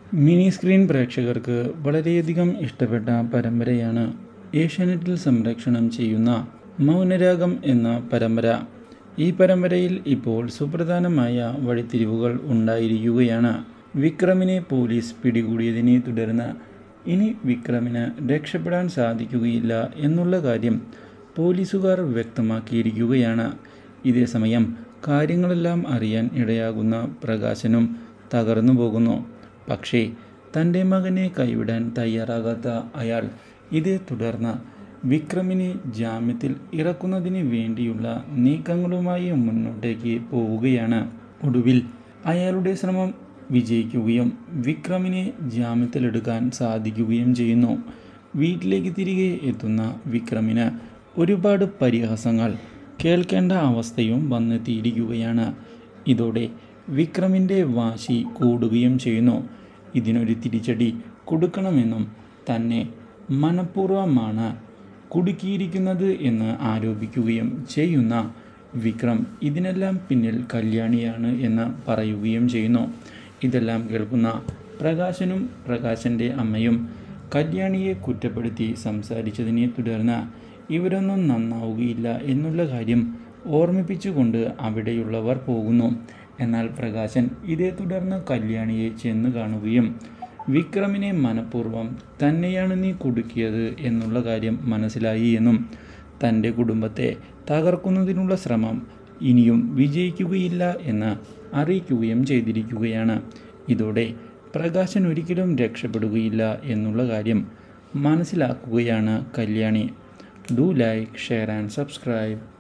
Mini screen പ്രേക്ഷകർക്ക് വളരെയധികം ഇഷ്ടപ്പെട്ട പരമ്പരയാണ് ഏഷ്യാനെറ്റിൽ സംപ്രേഷണം ചെയ്യുന്ന മൗനരാഗം എന്ന പരമ്പര. ഈ പരമ്പരയിൽ ഇപ്പോൾ സുപ്രധാനമായ വഴിത്തിരിവുകൾ ഉണ്ടായിരിക്കുകയാണ്. വിക്രമിനെ പോലീസ് പിടികൂടിയതിനെ തുടർന്ന് ഇനി വിക്രമിന് രക്ഷപ്പെടാൻ സാധിക്കുകയില്ല എന്നുള്ള കാര്യം പോലീസുകാർ വ്യക്തമാക്കിയിരിക്കുകയാണ്. ഇതേസമയം കാര്യങ്ങളെല്ലാം അറിയാൻ ഇടയാകുന്ന പ്രകാശനും തകർന്നു പോകുന്നു. പക്ഷേ തൻ്റെ മകനെ കൈവിടാൻ തയ്യാറാകാത്ത അയാൾ ഇതേ തുടർന്ന് വിക്രമിനെ ജാമ്യത്തിൽ ഇറക്കുന്നതിന് വേണ്ടിയുള്ള നീക്കങ്ങളുമായി മുന്നോട്ടേക്ക് പോവുകയാണ്. ഒടുവിൽ അയാളുടെ ശ്രമം വിജയിക്കുകയും വിക്രമിനെ ജാമ്യത്തിലെടുക്കാൻ സാധിക്കുകയും ചെയ്യുന്നു. വീട്ടിലേക്ക് തിരികെ എത്തുന്ന വിക്രമിന് ഒരുപാട് പരിഹാസങ്ങൾ കേൾക്കേണ്ട അവസ്ഥയും വന്നെത്തിയിരിക്കുകയാണ്. ഇതോടെ വിക്രമിൻ്റെ വാശി കൂടുകയും ചെയ്യുന്നു. ഇതിനൊരു തിരിച്ചടി കൊടുക്കണമെന്നും തന്നെ മനഃപൂർവ്വമാണ് കുടുക്കിയിരിക്കുന്നത് എന്ന് ആരോപിക്കുകയും ചെയ്യുന്ന വിക്രം ഇതിനെല്ലാം പിന്നിൽ കല്യാണിയാണ് എന്ന് പറയുകയും ചെയ്യുന്നു. ഇതെല്ലാം കേൾക്കുന്ന പ്രകാശനും പ്രകാശൻ്റെ അമ്മയും കല്യാണിയെ കുറ്റപ്പെടുത്തി സംസാരിച്ചതിനെ തുടർന്ന് ഇവരൊന്നും നന്നാവുകയില്ല എന്നുള്ള കാര്യം ഓർമ്മിപ്പിച്ചുകൊണ്ട് അവിടെയുള്ളവർ പോകുന്നു. എന്നാൽ പ്രകാശൻ ഇതേ തുടർന്ന് കല്യാണിയെ ചെന്ന് കാണുകയും വിക്രമിനെ മനഃപൂർവ്വം തന്നെയാണ് നീ കുടുക്കിയത് എന്നുള്ള കാര്യം മനസ്സിലായി എന്നും തൻ്റെ കുടുംബത്തെ തകർക്കുന്നതിനുള്ള ശ്രമം ഇനിയും വിജയിക്കുകയില്ല എന്ന് അറിയിക്കുകയും ചെയ്തിരിക്കുകയാണ്. ഇതോടെ പ്രകാശൻ ഒരിക്കലും രക്ഷപ്പെടുകയില്ല എന്നുള്ള കാര്യം മനസ്സിലാക്കുകയാണ് Kalyani. Do like, share and subscribe.